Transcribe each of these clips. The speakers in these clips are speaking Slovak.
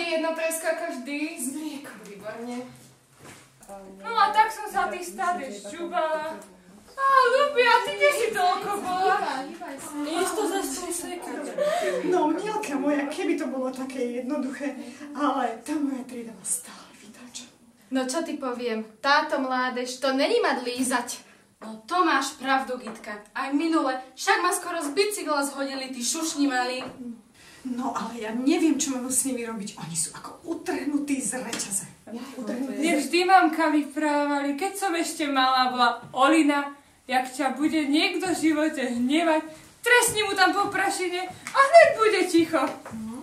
jedno preskáka vždy s mliekom, výborne. No a tak som sa tých stále šťubala. Á, Lubia, ty kde si toľko bola? Isto začali sekať. No, Mielka moja, keby to bolo také jednoduché, ale tá moja trieda ma stále vytáča. No čo ti poviem, táto mládež, to není mať lízať. No to máš pravdu, Gitka. Aj minule, však ma skoro z bicykla zhodili tí šušni malí. No, ale ja neviem, čo mám s nimi robiť. Oni sú ako utrhnutí z reťaze. Nevždy mamka vyprávali, keď som ešte malá bola Olina, jak ťa bude niekto v živote hnevať, trestni mu tam po prašine a hneď bude ticho. No,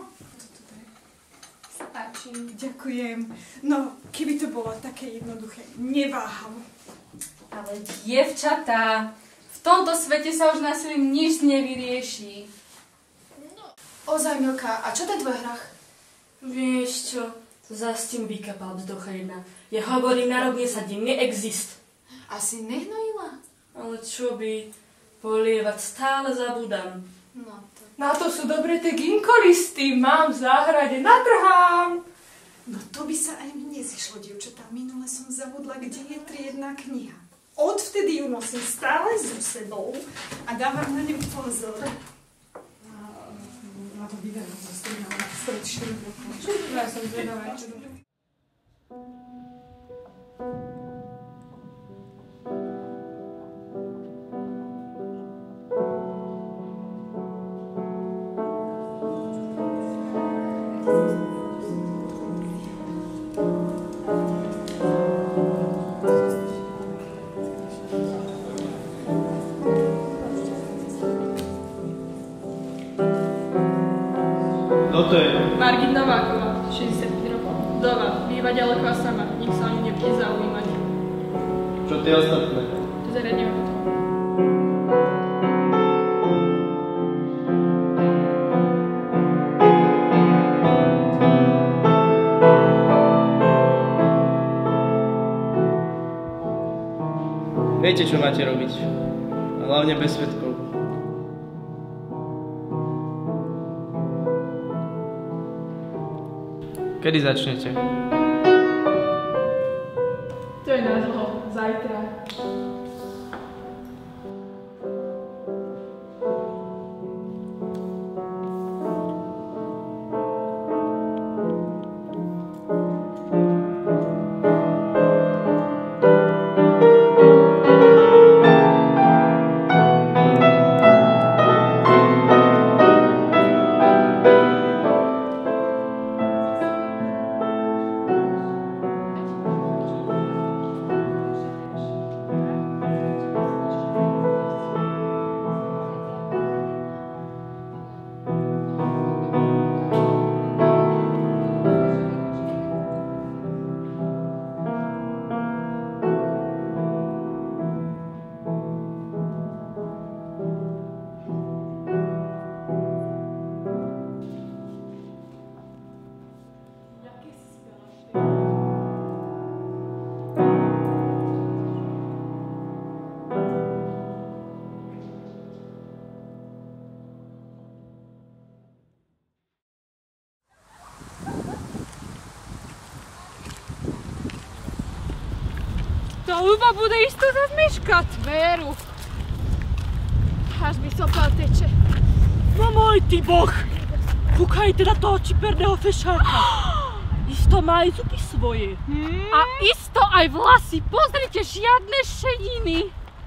stačí. Ďakujem. No, keby to bolo také jednoduché, neváham. Ale dievčatá, v tomto svete sa už násilím nič nevyrieši. Ozaj, Milka, a čo ten tvoj hrach? Vieš čo, to zás tým vykapal vzducha jedna. Ja hovorím, na rok nesadím, neexist. Asi nehnojila? Ale čo by, polievať stále zabudám. No to... Na to sú dobre tie ginkolisty, mám v záhrade, natrhám. No to by sa aj mne zišlo, dievčatá. Minule som zabudla, kde je triedna kniha. Odvtedy ju nosím stále so sebou a dávam na ňu pozor. Na to video zastriehala spred 4 rokov. Ja som zvedavá, čo dobre. Kto to je? Margit Nováková, 65 rokov. Dova, býva ďaleko a sama, nik sa o ňu nebude zaujímať. Čo tie ostatné? To zariadne o to. Viete, čo máte robiť. A hlavne bez svedkov. Kedy začnete? To je na dlho, zajtra. Tá Luba bude isto zas meškať. Veru. Až mi sopel teče. No môj ty boh! Kúkajte na toho čiperného fešáka. Isto má aj zuby svoje. A isto aj vlasy. Pozrite, žiadne šediny.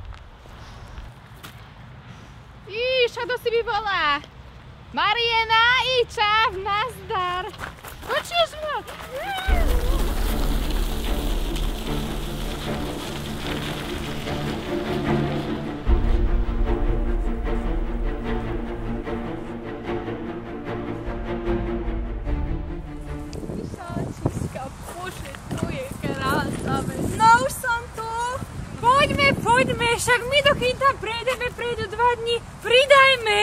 Iša, kto si mi volá? Mariena, Iča, nazdar. Počuješ ma? Poďme, však my dokým tam prejdú 2 dní, pridajme!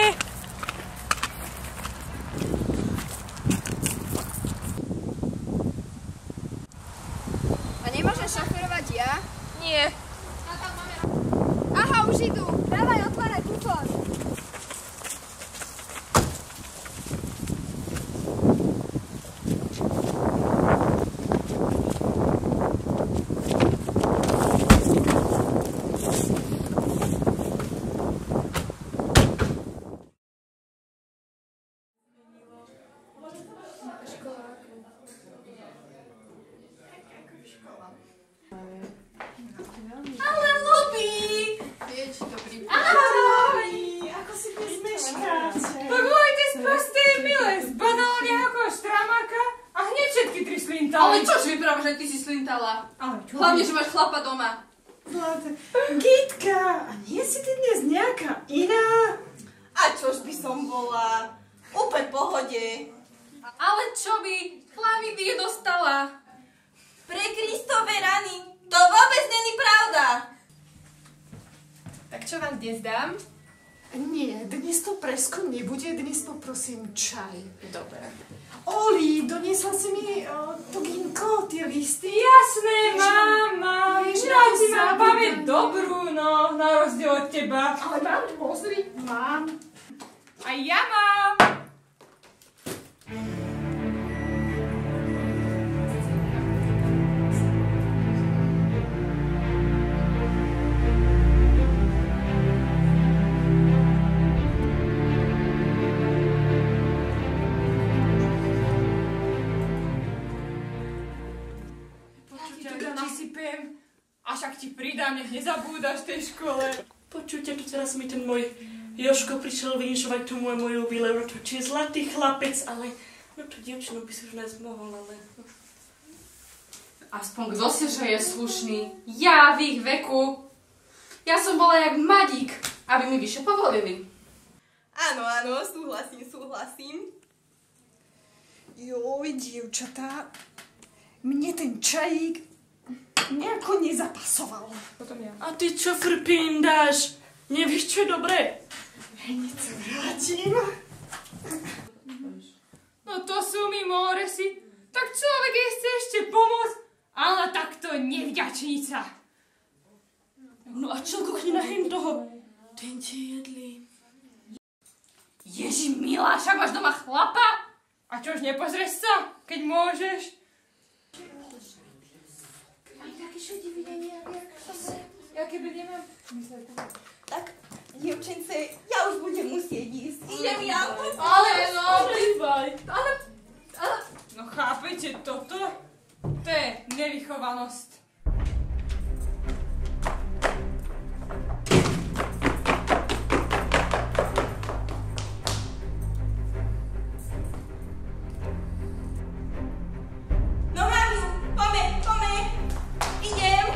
A nemôžem šoferovať ja? Nie. Aha, už idú. Dávaj, otváraj kufor. že ty si slintala. Ale čo? Hlavne, že máš chlapa doma. Gitka, a nie si ty dnes nejaká iná? A čož by som bola? Úplne v pohode. Ale čo by? Chlamydie dostala. Pre Kristove rany, to vôbec není pravda. Tak čo vám dnes dám? Nie, dnes to presko nebude, dnes poprosím čaj. Dobre. Oli, doniesla si mi to ginko, tie listy? Jasné, mám. Ježiš, Ja ti zabudám. mám pamäť dobrú, no, na rozdiel od teba. Ale mám, pozri, mám. A ja mám. Nasypem. A však ti pridám, nech nezabúdaš v tej škole. Počujte, tu teraz mi ten môj Jožko prišiel vynišovať tú moju výlevu, či je zlatý chlapec, ale no tú dievčinu by si už nájsť mohol, ale... Aspoň kto si, že je slušný. Ja v ich veku. Ja som bola jak Madík, aby mi vyššie povolili. Áno, súhlasím. Joj, dievčatá, mne ten čajík nejako nezapasoval. Potom ja. A ty čo frpín dáš? Nevieš, čo je dobré? Hneď sa vrátim. No to sú mi moresy. Tak človek jej chce ešte pomôcť, ale takto nevďačnica. No a čo kuchni na hen toho? Ten ti jedli. Ježi milá, však máš doma chlapa? A čož nepozrieš sa, keď môžeš? Ja keby nemám. Tak, dievčence, ja už budem musieť ísť. Idem ja. Ale no, Bývaj. no chápete toto? To je nevychovanosť. No mami, pome, idem.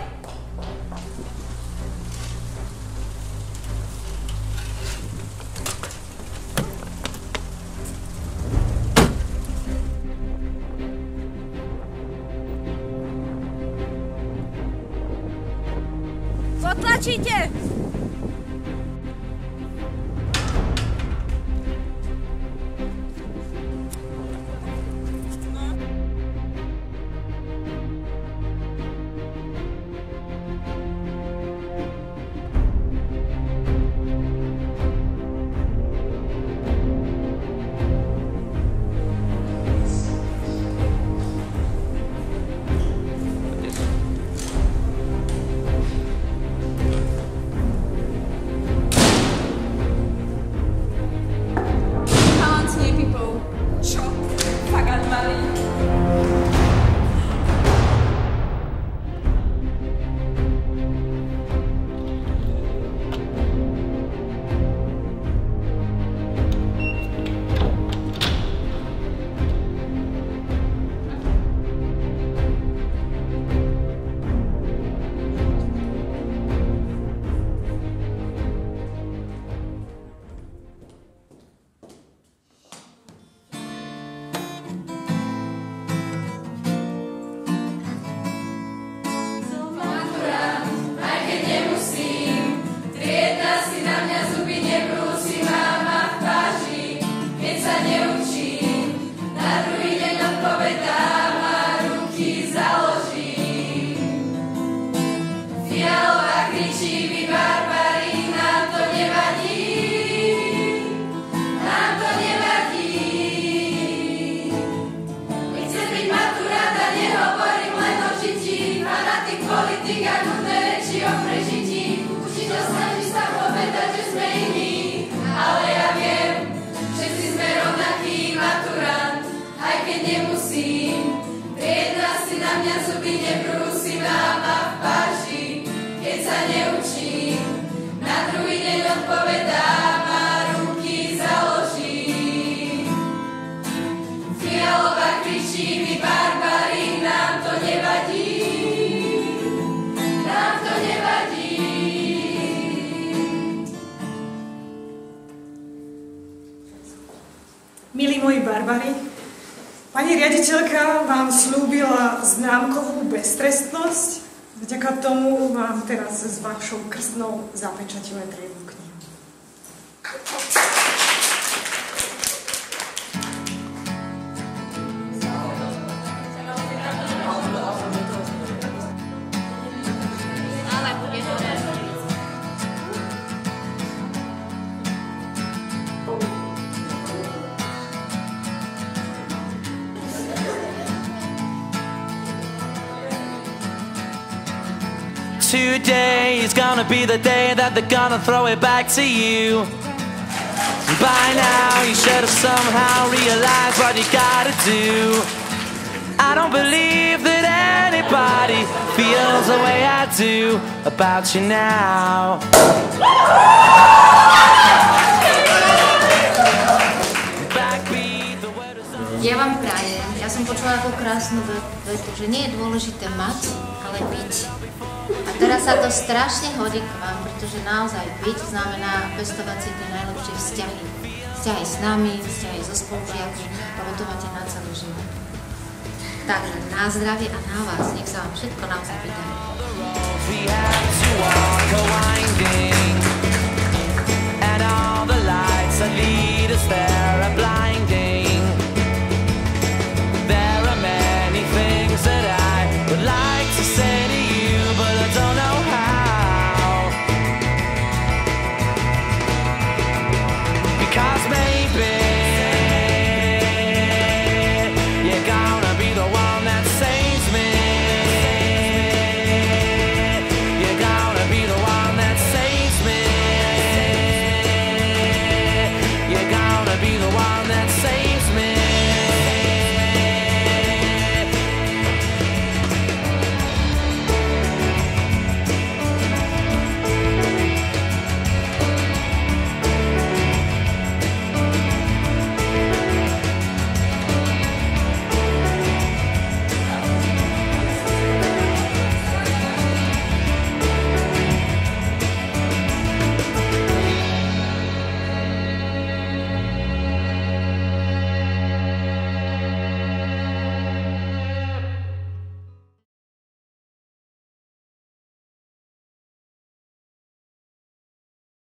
Milí moji barbari, pani riaditeľka vám slúbila známkovú beztrestnosť. Vďaka tomu vám teraz s vašou krstnou zapečatíme triednu knihu. Today is gonna be the day that they're gonna throw it back to you. By now you should have somehow realized what you gotta do. I don't believe that anybody feels the way I do about you now. Ja vám prajem, ja som počula takú krásnu vetu, že nie je dôležité mať, ale byť. A teraz sa to strašne hodí k vám, pretože naozaj byť znamená pestovať si tie najlepšie vzťahy. Vzťahy s nami, vzťahy so spolužiakmi, lebo to máte na celý život. Takže na zdravie a na vás, nech sa vám všetko naozaj vydarí.